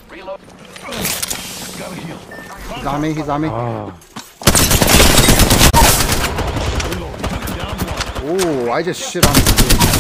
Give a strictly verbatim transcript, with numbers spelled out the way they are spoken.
Reload. Gotta heal. He's on me, he's on me. 아, Ooh, I just shit on him.